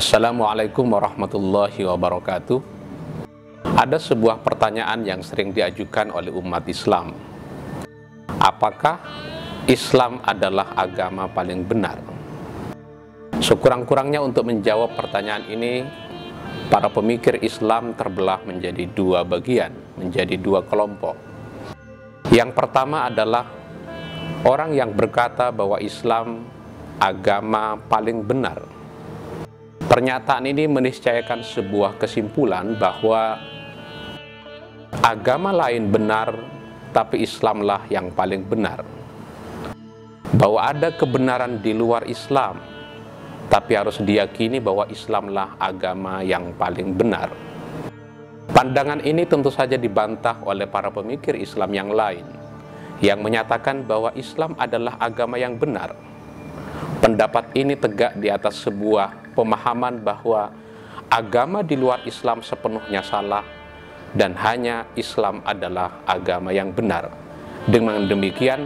Assalamualaikum warahmatullahi wabarakatuh. Ada sebuah pertanyaan yang sering diajukan oleh umat Islam. Apakah Islam adalah agama paling benar? Sekurang-kurangnya untuk menjawab pertanyaan ini, para pemikir Islam terbelah menjadi dua bagian, menjadi dua kelompok. Yang pertama adalah orang yang berkata bahwa Islam agama paling benar. Pernyataan ini meniscayakan sebuah kesimpulan bahwa agama lain benar, tapi Islamlah yang paling benar. Bahwa ada kebenaran di luar Islam, tapi harus diyakini bahwa Islamlah agama yang paling benar. Pandangan ini tentu saja dibantah oleh para pemikir Islam yang lain, yang menyatakan bahwa Islam adalah agama yang benar. Pendapat ini tegak di atas sebuah pemahaman bahwa agama di luar Islam sepenuhnya salah dan hanya Islam adalah agama yang benar. Dengan demikian,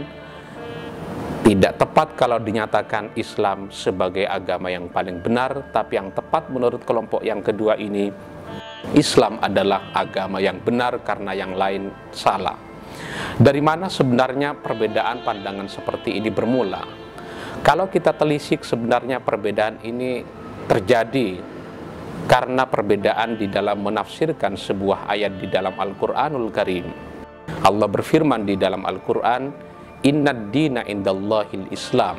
tidak tepat kalau dinyatakan Islam sebagai agama yang paling benar, tapi yang tepat menurut kelompok yang kedua ini, Islam adalah agama yang benar karena yang lain salah. Dari mana sebenarnya perbedaan pandangan seperti ini bermula? Kalau kita telisik, sebenarnya perbedaan ini terjadi karena perbedaan di dalam menafsirkan sebuah ayat di dalam Al-Quranul Karim. Allah berfirman di dalam Al-Quran, "Innad dina indallahil Islam."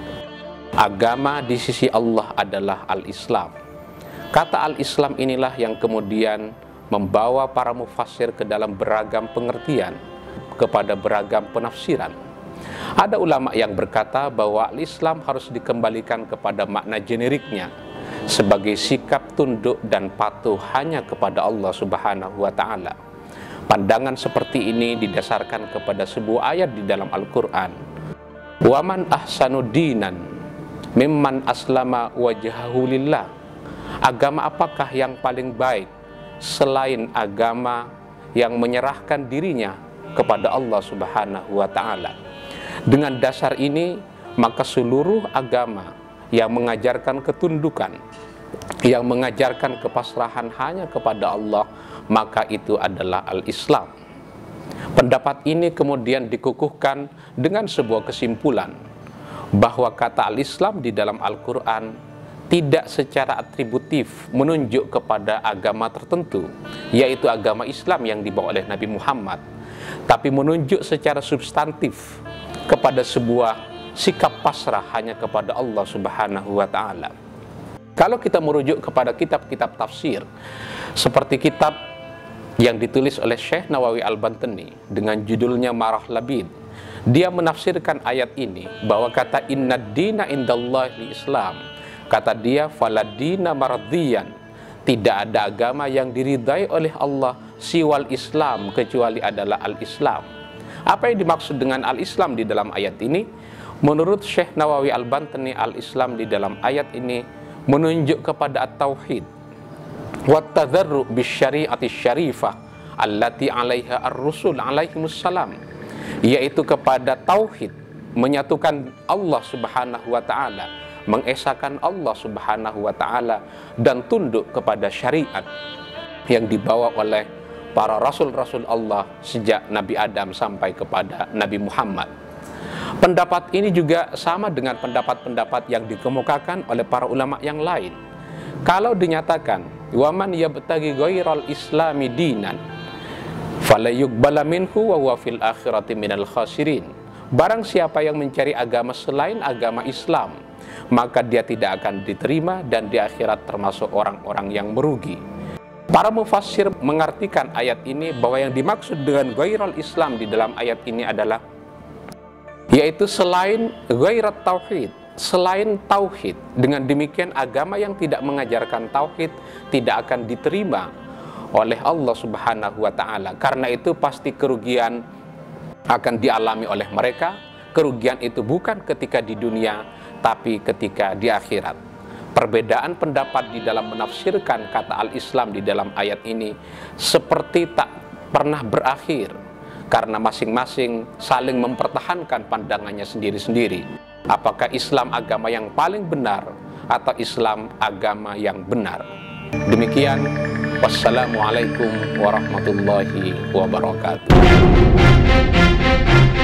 Agama di sisi Allah adalah Al-Islam. Kata Al-Islam inilah yang kemudian membawa para mufassir ke dalam beragam pengertian, kepada beragam penafsiran. Ada ulama yang berkata bahwa Islam harus dikembalikan kepada makna generiknya sebagai sikap tunduk dan patuh hanya kepada Allah Subhanahu wa Ta'ala. Pandangan seperti ini didasarkan kepada sebuah ayat di dalam Al-Quran. "Wa man ahsanu dinan mimman aslama wajhahu lillah." Agama apakah yang paling baik selain agama yang menyerahkan dirinya kepada Allah Subhanahu wa Ta'ala? Dengan dasar ini, maka seluruh agama yang mengajarkan ketundukan, yang mengajarkan kepasrahan hanya kepada Allah, maka itu adalah Al-Islam. Pendapat ini kemudian dikukuhkan dengan sebuah kesimpulan bahwa kata Al-Islam di dalam Al-Quran tidak secara atributif menunjuk kepada agama tertentu, yaitu agama Islam yang dibawa oleh Nabi Muhammad, tapi menunjuk secara substantif kepada sebuah sikap pasrah hanya kepada Allah Subhanahu wa Ta'ala. Kalau kita merujuk kepada kitab-kitab tafsir seperti kitab yang ditulis oleh Syekh Nawawi Al-Bantani dengan judulnya Marah Labid, dia menafsirkan ayat ini bahwa kata innad dina indallahil Islam, kata dia faladina mardiyan, tidak ada agama yang diridai oleh Allah siwal Islam kecuali adalah Al-Islam. Apa yang dimaksud dengan Al-Islam di dalam ayat ini? Menurut Syekh Nawawi Al-Bantani, Al-Islam di dalam ayat ini menunjuk kepada at-tauhid wa tadzarru bisyari'ati syarifah allati 'alaiha ar-rusul 'alaihimussalam, yaitu kepada tauhid, menyatukan Allah Subhanahu wa Ta'ala, mengesahkan Allah Subhanahu wa Ta'ala, dan tunduk kepada syariat yang dibawa oleh para rasul-rasul Allah sejak Nabi Adam sampai kepada Nabi Muhammad. Pendapat ini juga sama dengan pendapat-pendapat yang dikemukakan oleh para ulama yang lain. Kalau dinyatakan waman yabtaghi ghairal islami dinan fala yuqbala minhu wa huwa fil akhirati minal khasirin. Barang siapa yang mencari agama selain agama Islam, maka dia tidak akan diterima dan di akhirat termasuk orang-orang yang merugi. Para mufassir mengartikan ayat ini bahwa yang dimaksud dengan ghairal Islam di dalam ayat ini adalah yaitu selain ghairat tauhid, selain tauhid. Dengan demikian agama yang tidak mengajarkan tauhid tidak akan diterima oleh Allah Subhanahu wa Ta'ala. Karena itu pasti kerugian akan dialami oleh mereka. Kerugian itu bukan ketika di dunia, tapi ketika di akhirat. Perbedaan pendapat di dalam menafsirkan kata Al-Islam di dalam ayat ini seperti tak pernah berakhir, karena masing-masing saling mempertahankan pandangannya sendiri-sendiri. Apakah Islam agama yang paling benar atau Islam agama yang benar. Demikian, wassalamualaikum warahmatullahi wabarakatuh.